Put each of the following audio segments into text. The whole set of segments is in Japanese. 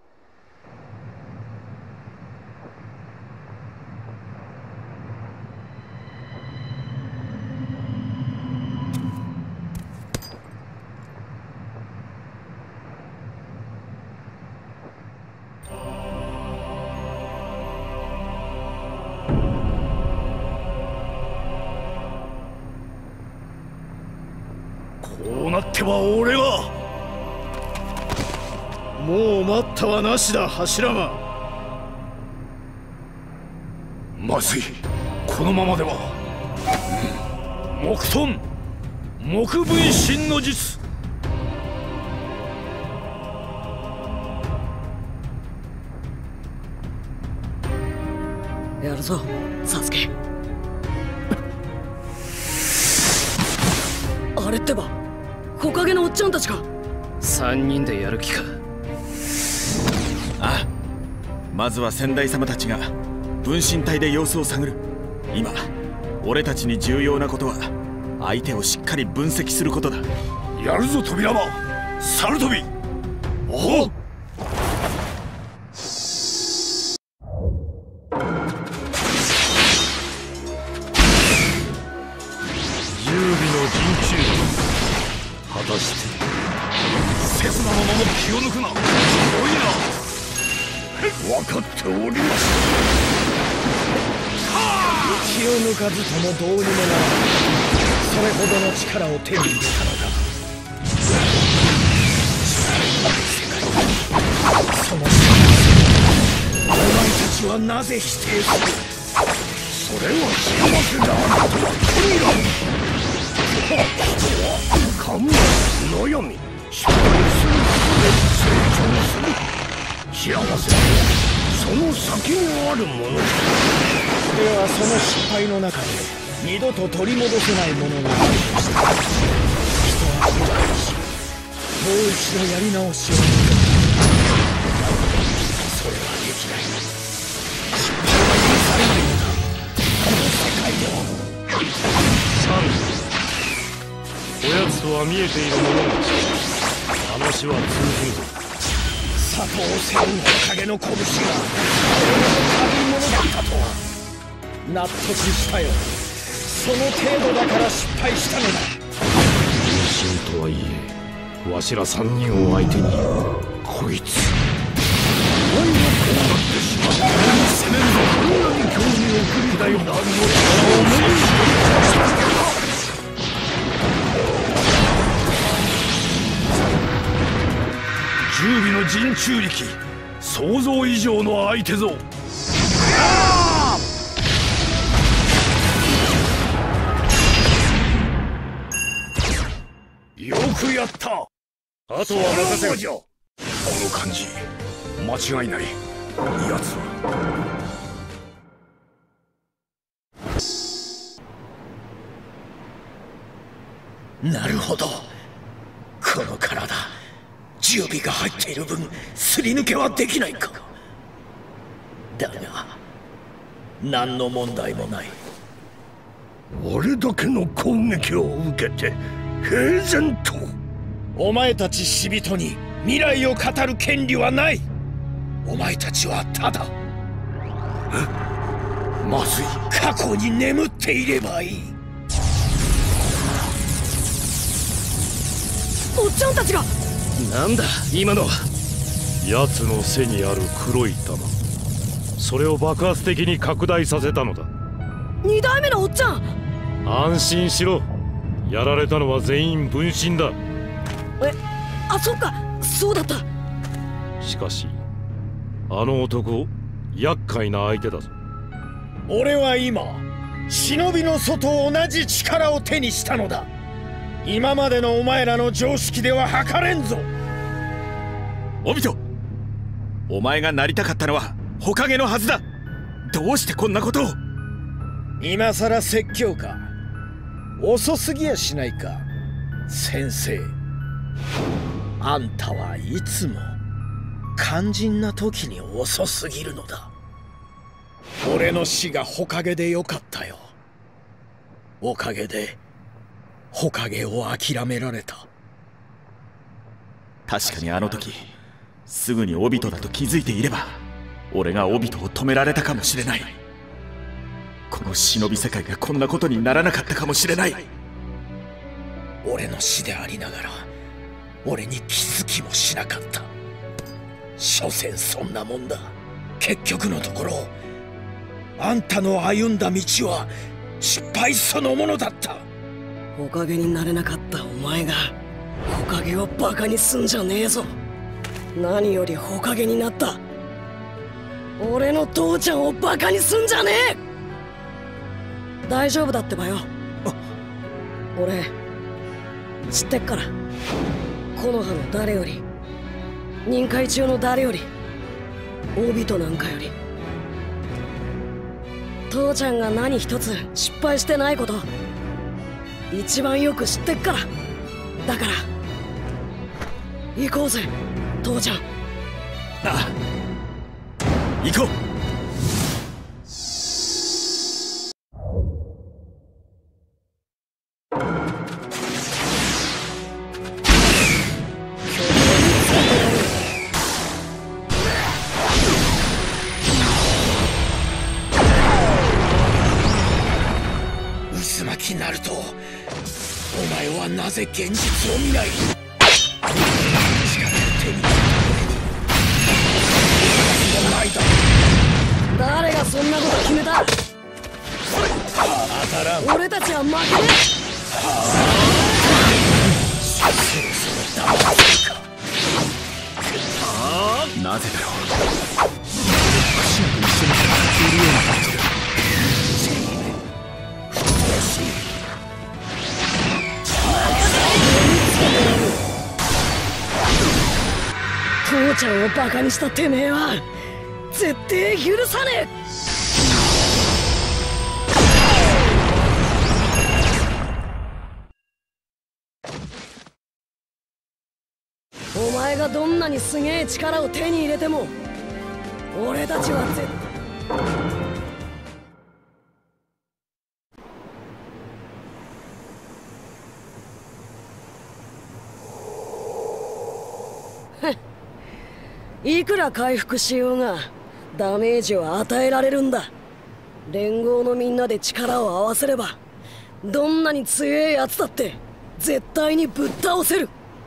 こうなっては俺が。もう待ったはなしだ、柱間。まずい、このままでは。木遁木分身の術。 やるぞサスケ。あれってば木陰のおっちゃんたちか。 3人でやる気か。 ああ、まずは先代様たちが分身体で様子を探る。今俺たちに重要なことは相手をしっかり分析することだ。 やるぞ扉間、猿飛び。おう。果たして刹那のまま気を抜くな。すごいな。分かっております。 気を抜かずともどうにもならない。それほどの力を手に入れたのだ。そのお前たちはなぜ否定する。 それは幸せであるとは神だ。人は考え、悩み、失敗することで成長する。幸せはその先にあるものだ。 ではその失敗の中で二度と取り戻せないものがあるとしたら、人は後悔しもう一度やり直しをする。それはできない。失敗は許されないのだ、この世界では。 おやつとは見えているものが話は通じるぞ。 佐藤千のおかげの拳が俺の軽いものだったとは納得したよ。その程度だから失敗したのだ。 分身とはいえわしら3人を相手にこいつお前がこうなってしまったら攻めるぞ。こんなに興味を送りだよな。十尾の陣中力、想像以上の相手ぞ。よくやった。あとは任せろ。この感じ間違いない。やつはなるほど。この体十尾が入っている分すり抜けはできないか。だが何の問題もない。 あれだけの攻撃を受けて平然と。 お前たち死人に未来を語る権利はない。お前たちはただまずい。 過去に眠っていればいい。 おっちゃんたちが。 なんだ今のは。 奴の背にある黒い玉、それを爆発的に拡大させたのだ。 2代目のおっちゃん。 安心しろ、やられたのは全員分身だ。 あ、そっか、そうだった。 しかしあの男厄介な相手だぞ。 俺は今忍びの祖と同じ力を手にしたのだ。今までのお前らの常識では測れんぞ。 オビト、お前がなりたかったのは火影のはずだ。どうしてこんなことを。 今さら説教か。遅すぎやしないか先生。あんたはいつも肝心な時に遅すぎるのだ。俺の死が火影でよかったよ。おかげで火影を諦められた。 確かにあの時すぐにオビトだと気づいていれば俺がオビトを止められたかもしれない。この忍び世界がこんなことにならなかったかもしれない。 俺の死でありながら俺に気づきもしなかった。所詮そんなもんだ。結局のところあんたの歩んだ道は失敗そのものだった。 おかげになれなかったお前がおかげをバカにすんじゃねえぞ。何よりおかげになった俺の父ちゃんをバカにすんじゃねえ。大丈夫だってばよ。俺知ってっから。木の葉の誰より任界中の誰よりオビトなんかより父ちゃんが何一つ失敗してないこと一番よく知ってっから。だから行こうぜ父ちゃん。 ああ、行こう。 渦巻きナルト、お前はなぜ現実を見ない。力を手に入れた俺にないだろ。 誰がそんなこと決めた。 当たらん。 俺たちは負けねそろそろ黙ってるか。 なぜだろう。苦しく一緒に戦っているような感じだ。 父ちゃんをバカにしたてめえは絶対許さねえ。お前がどんなにすげえ力を手に入れても俺たちは絶対いくら回復しようがダメージを与えられるんだ。連合のみんなで力を合わせればどんなに強いやつだって絶対にぶっ倒せる。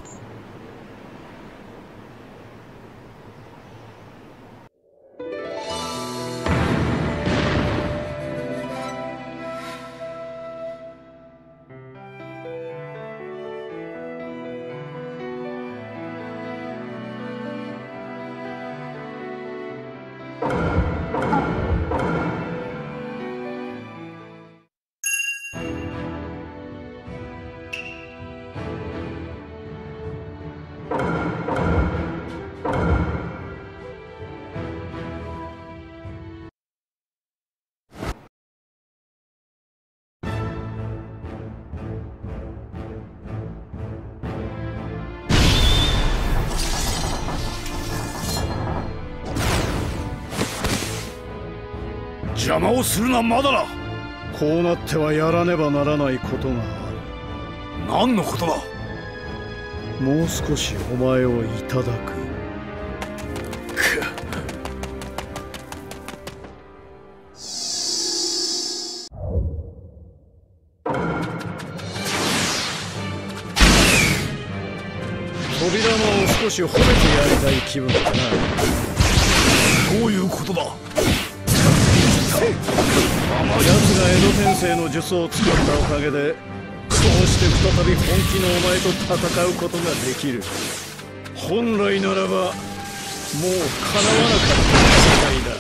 邪魔をするな、まだだ。 こうなってはやらねばならないことがある。 何のことだ。 もう少しお前をいただく。扉間を少し褒めてやりたい気分だな。 どういうことだ。 奴が江戸天聖の術を作ったおかげでこうして再び本気のお前と戦うことができる。本来ならばもう叶わなかった戦いだ。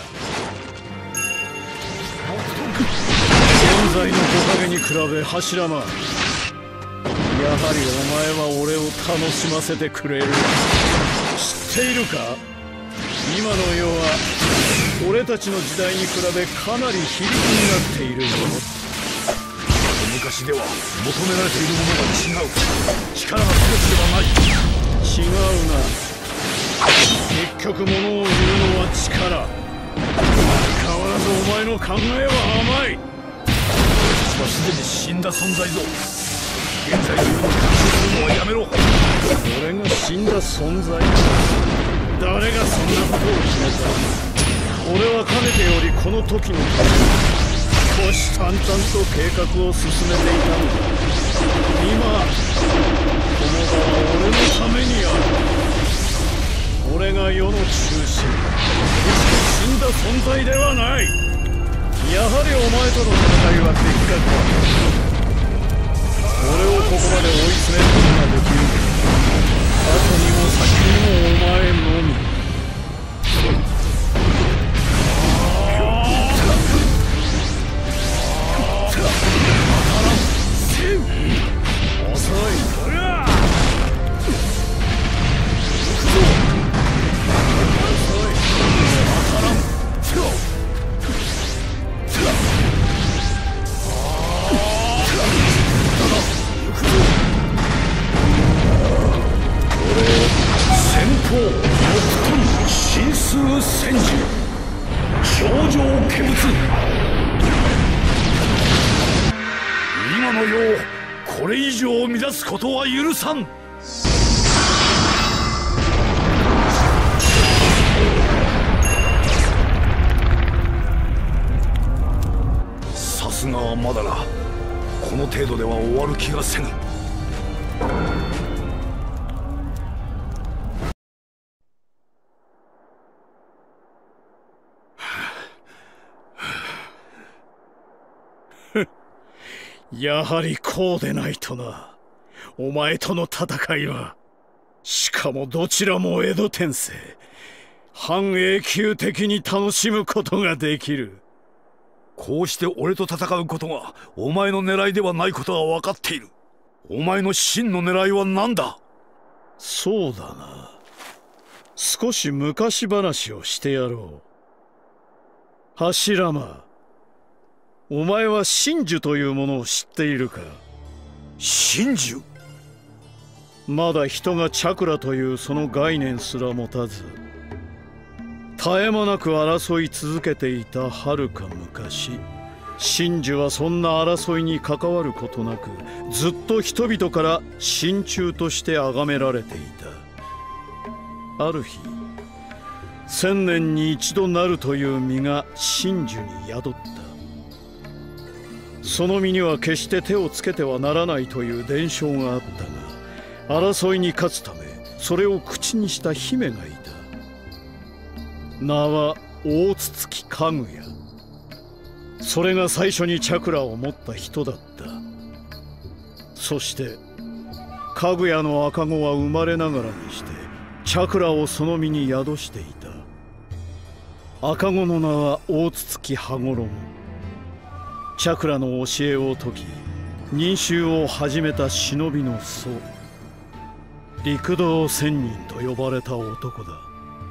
現在の木陰に比べ柱間、やはりお前は俺を楽しませてくれる。知っているか、今の世は俺たちの時代に比べかなり非力になっているもの。 昔では求められているものが違う。力が全てではない。 違うな。結局物を言うのは力。変わらずお前の考えは甘い。 私はすでに死んだ存在ぞ。現在の世に感じするのはやめろ。 俺が死んだ存在。 誰がそんなことを決めた？俺はかねてよりこの時のために虎視眈々と計画を進めていたのだ。今この場は俺のためにある。俺が世の中心、決して死んだ存在ではない。やはりお前との戦いは的確だ。俺をここまで追い詰めることができる。後にも先にもお前のみ。遅い。 神数千獣頂上化物。今の世をこれ以上乱すことは許さん。さすがはまだな。この程度では終わる気がせぬ。 やはりこうでないとな。お前との戦いは、しかもどちらも江戸天聖、半永久的に楽しむことができる。 こうして俺と戦うことがお前の狙いではないことは分かっている。お前の真の狙いは何だ？ そうだな。少し昔話をしてやろう。柱間、お前は真珠というものを知っているか？ 真珠？ まだ人がチャクラというその概念すら持たず、絶え間なく争い続けていた遥か昔、真珠はそんな争いに関わることなく、ずっと人々から真鍮として崇められていた。ある日、1000年に一度なるという実が真珠に宿った。その身には決して手をつけてはならないという伝承があったが、争いに勝つためそれを口にした姫がいた。名は大筒かぐや。それが最初にチャクラを持った人だった。そしてかぐやの赤子は生まれながらにしてチャクラをその身に宿していた。赤子の名は大筒羽衣。チャクラの教えを解き、忍衆を始めた忍びの祖、陸道仙人と呼ばれた男だ。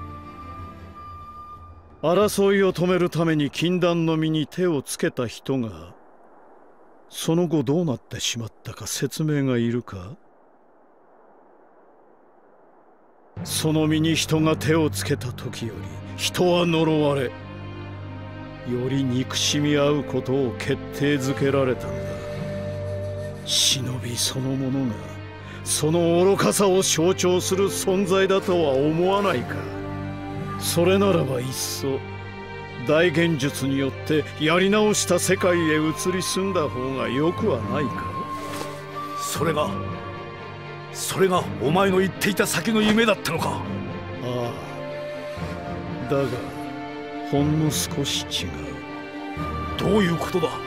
争いを止めるために禁断の身に手をつけた人が、その後どうなってしまったか説明がいるか？その身に人が手をつけた時より人は呪われ、より憎しみ合うことを決定づけられたんだ。忍びそのものがその愚かさを象徴する存在だとは思わないか？それならばいっそ大幻術によってやり直した世界へ移り住んだ方がよくはないか？ それがお前の言っていた先の夢だったのか？ ああ、だがほんの少し違う。 どういうことだ？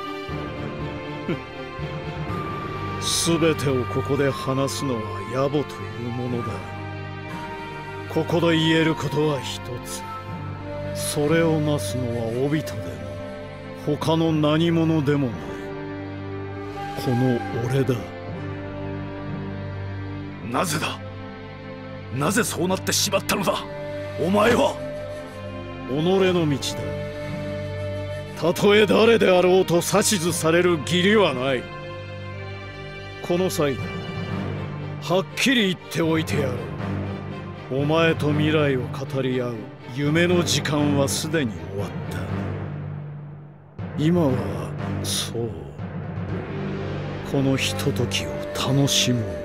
全てをここで話すのは野暮というものだ。ここで言えることは一つ。それをなすのはお人でも他の何者でもない。この俺だ。 なぜだ？なぜそうなってしまったのだ？お前は己の道だ。たとえ誰であろうと指図される義理はない。この際だ、はっきり言っておいてやろう。お前と未来を語り合う夢の時間はすでに終わった。今はそう、このひとときを楽しもう。